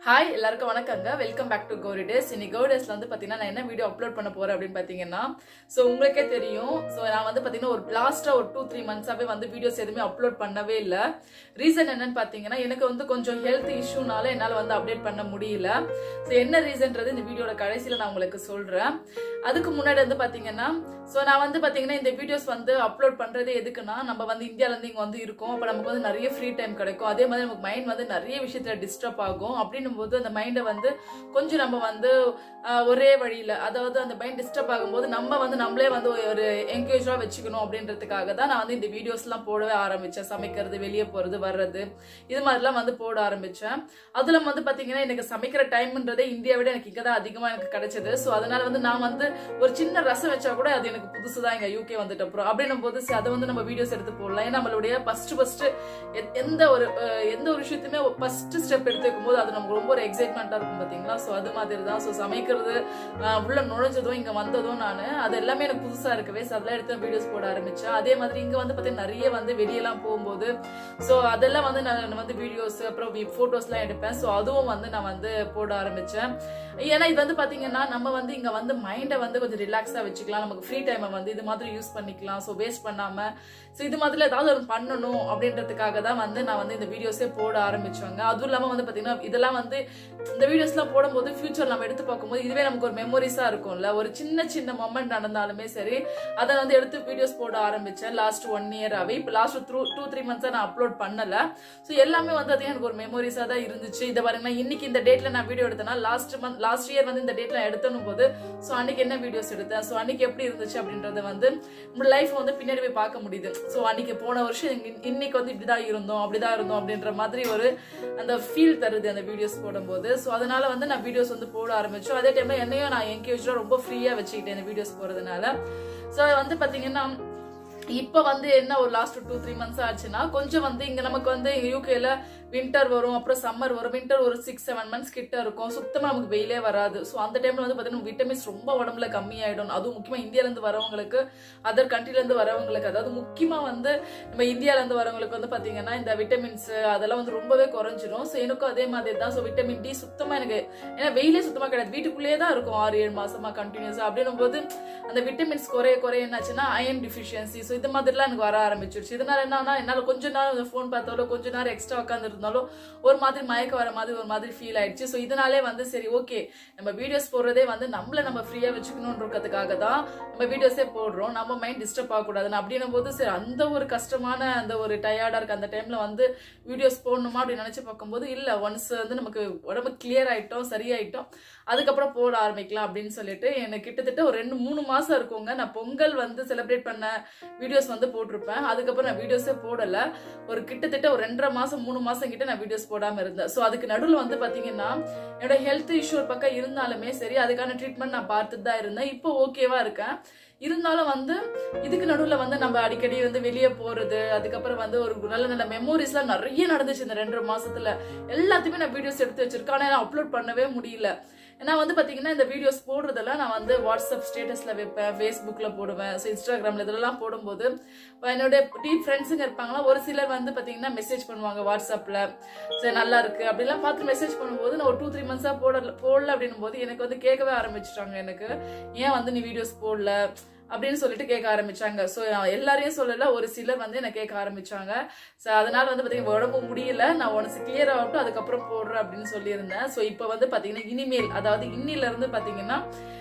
Hi, எல்லாருக்கும் வணக்கங்க. Welcome back to gowridays. இன்னைக்கு gowridaysல வந்து பாத்தீங்கன்னா நான் என்ன வீடியோ அப்லோட் பண்ண போறேன் அப்படினு பாத்தீங்கன்னா சோ உங்களுக்கே தெரியும். சோ நான் வந்து பாத்தீங்கன்னா ஒரு லாஸ்டா ஒரு 2-3 மந்த்ஸாவே வந்து வீடியோஸ் எதுமே அப்லோட் பண்ணவே இல்ல. ரீசன் என்னன்னு பாத்தீங்கன்னா எனக்கு வந்து கொஞ்சம் ஹெல்த் இஷ்யூனால என்னால வந்து அப்டேட் பண்ண முடியல. சோ என்ன ரீசன்ன்றது இந்த வீடியோட கடைசில நான் உங்களுக்கு சொல்றேன். அதுக்கு முன்னாடி வந்து பாத்தீங்கன்னா சோ நான் வந்து பாத்தீங்கன்னா இந்த வீடியோஸ் வந்து அப்லோட் பண்றதே எதுக்குன்னா நம்ம வந்து இந்தியால இருந்து இங்க வந்து இருக்கோம். அப்ப நமக்கு வந்து நிறைய ஃப்ரீ டைம் கிடைக்கும். அதே மாதிரி நமக்கு மைண்ட் வந்து நிறைய விஷயத்துல டிஸ்டர்ப் ஆகும். அப்படின்னு போது அந்த மைண்டை வந்து கொஞ்சம் நம்ம வந்து ஒரே வழியில அதாவது அந்த மைண்ட் டிஸ்டர்ப் ஆகும்போது நம்ம வந்து நம்மளே வந்து ஒரு என்கரேஜா வச்சுக்கணும் அப்படின்றதுக்காக தான் நான் வந்து இந்த வீடியோஸ் எல்லாம் போடவே ஆரம்பிச்சேன். சமைக்கிறது, வெளியே போறது, வர்றது, இது மாதிரிலாம் வந்து போட ஆரம்பிச்சேன். அதுல வந்து பாத்தீங்கன்னா எனக்கு சமைக்கிற டைம்ன்றதே இந்தியா விட எனக்கு இங்கதான் அதிகமா எனக்கு கிடைச்சது. சோ அதனால வந்து நான் வந்து ஒரு சின்ன ரசம் வச்சா கூட அது எனக்கு புதுசுதான் இங்க யூகே வந்துட்டு அப்புறம் அப்படின்னும் போது அதை வந்து நம்ம வீடியோஸ் எடுத்து போடலாம். ஏன்னா நம்மளுடைய ஃபர்ஸ்ட் எந்த ஒரு விஷயத்தையுமே ஃபர்ஸ்ட் ஸ்டெப் எடுத்து வைக்கும் போது அது நமக்கு ரொம்ப ஒரு எக்ஸைட்மெண்டா இருக்கும் பாத்தீங்களா. சோ அது மாதிரி தான். சோ சமைக்கிறது உள்ள நுழைஞ்சதும் இங்க வந்ததும் நானு அது எல்லாமே எனக்கு புதுசா இருக்கவே அதெல்லாம் எடுத்து வீடியோஸ் போட ஆரம்பிச்சேன். அதே மாதிரி இங்க வந்து பாத்தீங்கன்னா நிறைய வந்து வெளியெல்லாம் போகும்போது சோ அதெல்லாம் வந்து நான் வந்து வீடியோஸ் அப்புறம் போட்டோஸ் எல்லாம் எடுப்பேன். சோ அதுவும் வந்து நான் வந்து போட ஆரம்பிச்சேன். ஏன்னா இது வந்து பாத்தீங்கன்னா நம்ம வந்து இங்க வந்து மைண்டை வந்து கொஞ்சம் ரிலாக்ஸா வச்சுக்கலாம். நமக்கு ஃப்ரீ டைமை வந்து இது மாதிரி யூஸ் பண்ணிக்கலாம். சோ வேஸ்ட் பண்ணாம சோ இது மாதிரி ஏதாவது ஒரு பண்ணணும் அப்படின்றதுக்காக தான் வந்து நான் வந்து இந்த வீடியோஸே போட ஆரம்பிச்சோங்க. அதுவும் இல்லாம வந்து பாத்தீங்கன்னா இதெல்லாம் வந்து இந்த வீடியோஸ் எல்லாம் போடும்போது ஃபியூச்சர் நம்ம எடுத்து பார்க்கும்போது இதுவே நமக்கு ஒரு மெமரிஸா இருக்கும்ல. ஒரு சின்ன மொமெண்ட் நடந்தாலுமே சரி அதை வந்து எடுத்து வீடியோஸ் போட ஆரம்பிச்சேன். லாஸ்ட் 1 இயராவே இப்ப லாஸ்ட் 2-3 மந்த்ஸா நான் அப்லோட் பண்ணல. சோ எல்லாமே வந்து அது எனக்கு ஒரு மெமரிஸா தான் இருந்துச்சு. இதை பாருங்க, இன்னைக்கு இந்த டேட்ல நான் வீடியோ எடுத்தேன்னா லாஸ்ட் இயர் வந்து இந்த டேட்ல எடுத்தனும் போது சோ அன்னைக்கு என்ன வீடியோஸ் எடுத்தேன், சோ அன்னைக்கு எப்படி இருந்துச்சு அப்படின்றத வந்து நம்ம லைஃப் வந்து பின்னாடி போய் பார்க்க முடியுது. சோ அன்னைக்கு போன வருஷம் இன்னைக்கு வந்து இப்படிதான் இருந்தோம் அப்படின்ற மாதிரி ஒரு அந்த ஃபீல் தருது அந்த வீடியோஸ் போடும்போது. சோ அதனால வந்து நான் வீடியோஸ் வந்து போட ஆரம்பிச்சோம். அதே டைம்ல என்னையும் நான் என்கரேஜா ரொம்ப ஃப்ரீயா வச்சுக்கிட்டேன் இந்த வீடியோஸ் போறதுனால. சோ வந்து பாத்தீங்கன்னா இப்ப வந்து என்ன ஒரு லாஸ்ட் 2-3 மந்த்ஸ் ஆச்சுன்னா கொஞ்சம் வந்து இங்க நமக்கு வந்து யூகேல வின்டர் வரும், அப்புறம் சம்மர் வரும். வின்டர் ஒரு 6-7 மந்த்ஸ் கிட்ட இருக்கும். சுத்தமா நமக்கு வெயிலே வராது. சோ அந்த டைம்ல வந்து பாத்தீங்கன்னா விட்டமின்ஸ் ரொம்ப உடம்புல கம்மியாயிடும். அதுவும் முக்கியமா இந்தியால இருந்து வரவங்களுக்கு, அதர் கண்ட்ரில இருந்து வரவங்களுக்கு, அதாவது முக்கியமா வந்து நம்ம இந்தியால இருந்து வரவங்களுக்கு வந்து பாத்தீங்கன்னா இந்த விட்டமின்ஸ் அதெல்லாம் வந்து ரொம்பவே குறைஞ்சிடும். சோ எனக்கும் அதே மாதிரி தான். சோ விட்டமின் டி சுத்தமா எனக்கு ஏன்னா வெயிலே சுத்தமா கிடையாது, வீட்டுக்குள்ளேயே தான் இருக்கும் 6-7 மாசமா கண்டினியூஸா. அப்படின்னும் போது அந்த விட்டமின்ஸ் குறைய என்னாச்சுன்னா அயன் டிஃபிஷியன்சி சோ இது மாதிரிலாம் எனக்கு வர ஆரம்பிச்சிருச்சு. இதனால என்னன்னா என்னால கொஞ்ச நேரம் போன் பார்த்தாலும் கொஞ்ச நேரம் எக்ஸ்ட்ரா உட்காந்து இருந்தாலும் ஒரு மாதிரி மயக்க வர மாதிரி ஒரு மாதிரி ஃபீல் ஆயிடுச்சு. சோ இதனாலே வந்து சரி ஓகே நம்ம வீடியோஸ் போடுறதே வந்து நம்ம ஃப்ரீயா வச்சுக்கணும்ன்றதுக்காக தான் நம்ம வீடியோஸே போடுறோம். நம்ம மைண்ட் டிஸ்டர்ப் ஆகக்கூடாதுன்னு அப்படின்னும் போது சரி அந்த ஒரு கஷ்டமான அந்த ஒரு டயர்டா இருக்கு அந்த டைம்ல வந்து வீடியோஸ் போடணுமா அப்படின்னு நினைச்சு பார்க்கும்போது இல்ல, ஒன்ஸ் வந்து நமக்கு உடம்பு கிளியர் ஆயிட்டோம், சரியாயிட்டோம், அதுக்கப்புறம் போட ஆரம்பிக்கலாம் அப்படின்னு சொல்லிட்டு எனக்கு கிட்டத்தட்ட ஒரு 2-3 மாசம் இருக்குங்க. நான் பொங்கல் வந்து செலிப்ரேட் பண்ண வீடியோஸ் வந்து போட்டிருப்பேன். அதுக்கப்புறம் நான் வீடியோஸே போடல. ஒரு கிட்டத்தட்ட ஒரு 2.5 மாசம் 3 மாசம் கிட்ட நான் வீடியோஸ் போடாம இருந்தேன். சோ அதுக்கு நடுவில் வந்து பாத்தீங்கன்னா என்னோட ஹெல்த் இஷ்யூ பக்கம் இருந்தாலுமே சரி அதுக்கான ட்ரீட்மெண்ட் நான் பார்த்துட்டு தான் இருந்தேன். இப்போ ஓகேவா இருக்கேன். இருந்தாலும் வந்து இதுக்கு நடுவுல வந்து நம்ம அடிக்கடி வந்து வெளியே போறது, அதுக்கப்புறம் வந்து ஒரு நல்ல மெமோரிஸ் எல்லாம் நிறைய நடந்துச்சு இந்த 2.5 மாசத்துல. எல்லாத்தையுமே நான் வீடியோஸ் எடுத்து வச்சிருக்கேன். ஆனா நான் அப்லோட் பண்ணவே முடியல. நான் வந்து பாத்தீங்கன்னா இந்த வீடியோஸ் போடுறதெல்லாம் நான் வந்து வாட்ஸ்அப் ஸ்டேட்டஸ்ல வைப்பேன், ஃபேஸ்புக்ல போடுவேன், இன்ஸ்டாகிராம்ல இதெல்லாம் போடும்போது என்னோட டீப் ஃப்ரெண்ட்ஸுங்க இருப்பாங்களா, ஒரு சிலர் வந்து பாத்தீங்கன்னா மெசேஜ் பண்ணுவாங்க வாட்ஸ்அப்ல, சரி நல்லா இருக்கு அப்படிலாம் பார்த்து மெசேஜ் பண்ணும்போது நான் ஒரு 2-3 மந்த்ஸா போடல அப்படின்னும் போது எனக்கு வந்து கேட்கவே ஆரம்பிச்சிட்டாங்க. எனக்கு ஏன் வந்து நீ வீடியோஸ் போடல அப்படின்னு சொல்லிட்டு கேட்க ஆரம்பிச்சாங்க. சோ எல்லாரையும் சொல்லல, ஒரு சிலர் வந்து என்ன கேட்க ஆரம்பிச்சாங்க. சோ அதனால வந்து பாத்தீங்கன்னா உடம்பு முடியல, நான் ஒன்ஸ் கிளியர் ஆகட்டும் அதுக்கப்புறம் போடுறேன் அப்படின்னு சொல்லியிருந்தேன். சோ இப்ப வந்து பாத்தீங்கன்னா இனிமேல் அதாவது இன்னில இருந்து பாத்தீங்கன்னா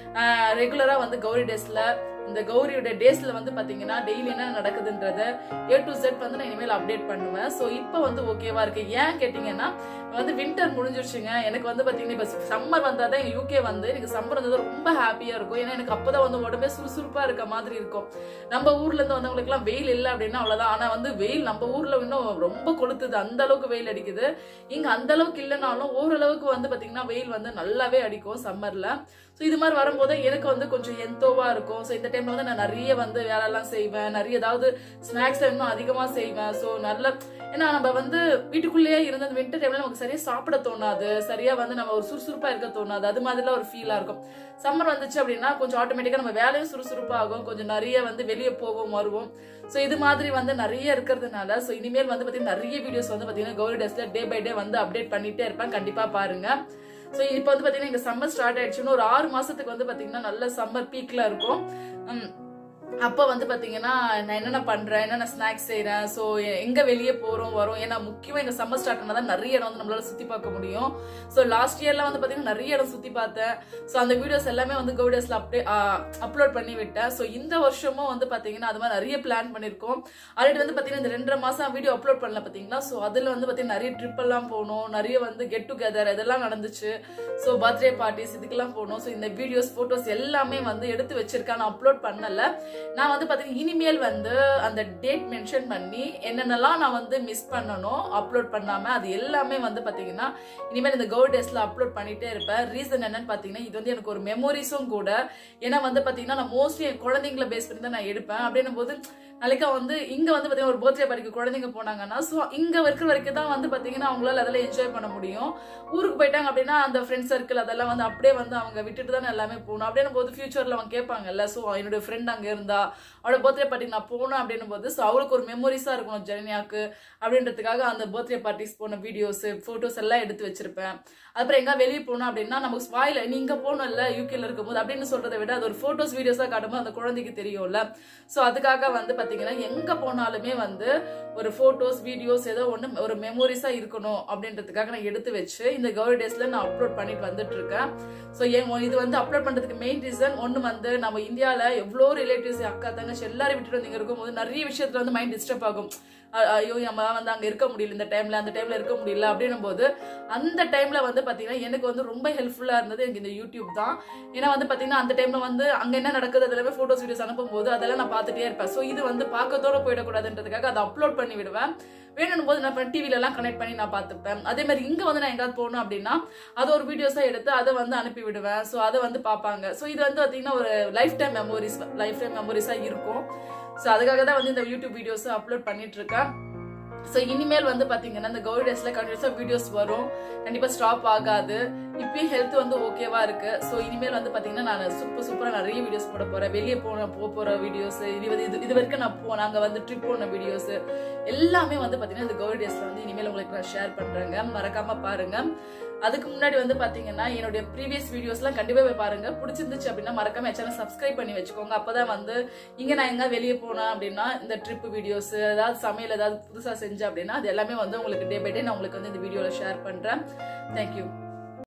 ரெகுலரா வந்து gowridaysல இந்த கௌரியோட டேஸ்ல வந்து பாத்தீங்கன்னா டெய்லி என்ன நடக்குதுன்றத A to Z வந்து நான் இனிமேல் அப்டேட் பண்ணுவேன். சோ இப்ப வந்து ஓகேவா இருக்கு. ஏன் கேட்டீங்கன்னா வந்து வின்டர் முடிஞ்சிருச்சுங்க. எனக்கு வந்து பாத்தீங்கன்னா இப்ப சம்மர் வந்தாதான் யூகே வந்து எனக்கு சம்மர் வந்தது ரொம்ப ஹாப்பியா இருக்கும். ஏன்னா எனக்கு அப்பதான் வந்து உடம்பே சுறுசுறுப்பா இருக்க மாதிரி இருக்கும். நம்ம ஊர்ல இருந்து வந்தவங்களுக்கு எல்லாம் வெயில் இல்லை அப்படின்னா அவ்வளவுதான். ஆனா வந்து வெயில் நம்ம ஊர்ல இன்னும் ரொம்ப கொளுத்துது, அந்த அளவுக்கு வெயில் அடிக்குது. இங்க அந்த அளவுக்கு இல்லைனாலும் ஓரளவுக்கு வந்து பாத்தீங்கன்னா வெயில் வந்து நல்லாவே அடிக்கும் சம்மர்ல. சோ இது மாதிரி வரும்போது எனக்கு வந்து கொஞ்சம் எந்தோவா இருக்கும். சோ இந்த டைம்ல வந்து நான் நிறைய வந்து வேலை எல்லாம் செய்வேன், நிறைய ஏதாவது ஸ்நாக்ஸ் இன்னும் அதிகமா செய்வேன். சோ நல்ல ஏன்னா நம்ம வந்து வீட்டுக்குள்ளேயே இருந்த அந்த வின்டர் டைம்ல நமக்கு சரியா சாப்பிட தோணாது, சரியா வந்து நம்ம ஒரு சுறுசுறுப்பா இருக்க தோணாது, அது மாதிரிலாம் ஒரு ஃபீலா இருக்கும். சம்மர் வந்துச்சு அப்படின்னா கொஞ்சம் ஆட்டோமேட்டிக்கா நம்ம வேலையும் சுறுசுறுப்பா ஆகும், கொஞ்சம் நிறைய வந்து வெளியே போவோம் வருவோம். சோ இது மாதிரி வந்து நிறைய இருக்கிறதுனால சோ இனிமேல் வந்து பாத்தீங்கன்னா நிறைய வீடியோஸ் வந்து பாத்தீங்கன்னா கௌரி டேஸ்ல டே பை டே வந்து அப்டேட் பண்ணிட்டே இருப்பேன், கண்டிப்பா பாருங்க. சோ இப்போ வந்து பாத்தீங்கன்னா இங்க சம்மர் ஸ்டார்ட் ஆயிடுச்சுன்னு ஒரு 6 மாசத்துக்கு வந்து பாத்தீங்கன்னா நல்ல சம்மர் பீக்ல இருக்கும். அப்ப வந்து பாத்தீங்கன்னா நான் என்னென்ன பண்றேன், என்னென்ன ஸ்நாக்ஸ் செய்யறேன், சோ எங்க வெளியே போறோம் வரோம். ஏன்னா முக்கியமா எங்க சம்மர் ஸ்டார்ட் ஆனாதான் நிறைய இடம் வந்து நம்மளால சுத்தி பார்க்க முடியும். சோ லாஸ்ட் இயர்ல வந்து பாத்தீங்கன்னா நிறைய இடம் சுத்தி பார்த்தேன். சோ அந்த வீடியோஸ் எல்லாமே வந்து கௌரி டேஸ்ல அப்லோட் பண்ணி விட்டேன். சோ இந்த வருஷமும் வந்து பாத்தீங்கன்னா அது மாதிரி நிறைய பிளான் பண்ணிருக்கோம். ஆல்ரெடி வந்து பாத்தீங்கன்னா இந்த 2.5 மாசம் வீடியோ அப்லோட் பண்ணல பாத்தீங்களா. சோ அதுல வந்து பாத்தீங்கன்னா நிறைய ட்ரிப் எல்லாம் போனோம், நிறைய வந்து கெட் டுகெதர் இதெல்லாம் நடந்துச்சு. சோ பர்த்டே பார்ட்டிஸ் இதுக்கெல்லாம் போனோம். சோ இந்த வீடியோஸ் போட்டோஸ் எல்லாமே வந்து எடுத்து வச்சிருக்கேன், நான் அப்லோட் பண்ணல. நான் வந்து பாத்தீங்கன்னா இனிமேல் வந்து அந்த டேட் மென்ஷன் பண்ணி என்னென்னலாம் நான் வந்து மிஸ் பண்ணணும் அப்லோட் பண்ணாம அது எல்லாமே வந்து பாத்தீங்கன்னா இனிமேல் இந்த கௌரி டேஸ்ல அப்லோட் பண்ணிட்டே இருப்பேன். ரீசன் என்னன்னு பாத்தீங்கன்னா இது வந்து எனக்கு ஒரு மெமோரிஸும் கூட. ஏன்னா வந்து பாத்தீங்கன்னா நான் மோஸ்ட்லி என் குழந்தைங்களை பேஸ் பண்ணி தான் நான் எடுப்பேன். அப்படின்னும் போது நாளைக்கு வந்து இங்க வந்து பாத்தீங்கன்னா ஒரு பர்த்டே பார்ட்டிக்கு குழந்தைங்க போனாங்கன்னா சோ இங்க இருக்கிற வரைக்கும் தான் வந்து பாத்தீங்கன்னா அவங்களால அதெல்லாம் என்ஜாய் பண்ண முடியும். ஊருக்கு போயிட்டாங்க அப்படின்னா அந்த ஃப்ரெண்ட் சர்க்கிள் அதெல்லாம் வந்து அப்படியே வந்து அவங்க விட்டுட்டு தானே எல்லாமே போகணும். அப்படின்னும் போது ஃபியூச்சர்ல அவங்க கேட்பாங்கல்ல, சோ என்னுடைய ஃப்ரெண்ட் அங்க இருந்தா அவளோட பர்த்டே பார்ட்டிக்கு நான் போனேன் அப்படின்னும் போது சோ அவளுக்கு ஒரு மெமரிஸா இருக்கணும் ஜனன்யாக்கு அப்படின்றதுக்காக அந்த பர்த்டே பார்ட்டிஸ் போன வீடியோஸ் போட்டோஸ் எல்லாம் எடுத்து வச்சிருப்பேன். அப்புறம் எங்க வெளியே போனோம் அப்படின்னா நமக்கு ஸ்பாயில நீங்க போனோம்ல யூகேல இருக்கும்போது அப்படின்னு சொல்றதை விட அது ஒரு போட்டோஸ் வீடியோஸா காட்டும்போது அந்த குழந்தைக்கு தெரியும்ல. சோ அதுக்காக வந்து பாத்தீங்கன்னா எங்க போனாலுமே வந்து ஒரு போட்டோஸ் வீடியோஸ் ஏதோ ஒண்ணு ஒரு மெமோரிஸா இருக்கணும் அப்படின்றதுக்காக நான் எடுத்து வச்சு இந்த கௌரி டேஸ்ல நான் அப்லோட் பண்ணிட்டு வந்துட்டு இருக்கேன். சோ இது வந்து அப்லோட் பண்றதுக்கு மெயின் ரீசன் ஒண்ணு வந்து நம்ம இந்தியால எவ்வளவு ரிலேட்டிவ்ஸ் அக்கா தங்கச்சி எல்லாரும் விட்டுட்டு வந்து இருக்கும்போது நிறைய விஷயத்துல வந்து மைண்ட் டிஸ்டர்ப் ஆகும். ஐயோ நம்ம வந்து அங்க இருக்க முடியல, இந்த டைம்ல அந்த டைம்ல இருக்க முடியல அப்படின்னும் போது அந்த டைம்ல வந்து பாத்தீங்கன்னா எனக்கு வந்து ரொம்ப ஹெல்ப்ஃபுல்லா இருந்தது எனக்கு இந்த யூடியூப் தான். ஏன்னா வந்து பாத்தீங்கன்னா அந்த டைம்ல வந்து அங்க என்ன நடக்குது அதெல்லாமே போட்டோஸ் வீடியோஸ் அனுப்பும் போது அதெல்லாம் நான் பாத்துட்டே இருப்பேன். சோ இது வந்து பாக்கத்தோட போயிடக்கூடாதுன்றதுக்காக அதை அப்லோட் பண்ணி விடுவேன். வேணும் போது நான் டிவில எல்லாம் கனெக்ட் பண்ணி நான் பாத்துப்பேன். அதே மாதிரி இங்க வந்து நான் எங்காவது போகணும் அப்படின்னா அது ஒரு வீடியோஸா எடுத்து அதை வந்து அனுப்பி விடுவேன். சோ அதை வந்து பாப்பாங்க. சோ இது வந்து பாத்தீங்கன்னா ஒரு லைஃப் டைம் மெமோரிஸா இருக்கும். சோ அதுக்காக தான் வந்து இந்த யூடியூப் வீடியோஸ் அப்லோட் பண்ணிட்டு இருக்கேன். சோ இனிமேல் வந்து பாத்தீங்கன்னா இந்த கௌரி டேஸ்ல கண்டிப்பா வீடியோஸ் வரும், கண்டிப்பா ஸ்டாப் ஆகாது. இப்பயும் ஹெல்த் வந்து ஓகேவா இருக்கு. சோ இனிமேல் வந்து பாத்தீங்கன்னா நான் சூப்பரா நிறைய வீடியோஸ் போட போறேன். வெளியே போற வீடியோஸ் இது வரைக்கும் நாங்க வந்து ட்ரிப் போன வீடியோஸ் எல்லாமே வந்து பாத்தீங்கன்னா இந்த கௌரி டேஸ்ல வந்து இனிமேல் உங்களுக்கு நான் ஷேர் பண்றேங்க, மறக்காம பாருங்க. அதுக்கு முன்னாடி வந்து பாத்தீங்கன்னா என்னுடைய ப்ரீவியஸ் வீடியோஸ் எல்லாம் கண்டிப்பா போய் பாருங்க. பிடிச்சிருந்துச்சு அப்படின்னா மறக்காம சேனல் சப்ஸ்கிரைப் பண்ணி வச்சுக்கோங்க. அப்பதான் வந்து இங்க நான் எங்க வெளியே போனேன் அப்படின்னா இந்த ட்ரிப் வீடியோஸ் ஏதாவது சமையல் ஏதாவது புதுசா செஞ்சேன் அப்படின்னா அது எல்லாமே வந்து உங்களுக்கு டே பை டே நான் உங்களுக்கு வந்து இந்த வீடியோல ஷேர் பண்றேன். தேங்க்யூ.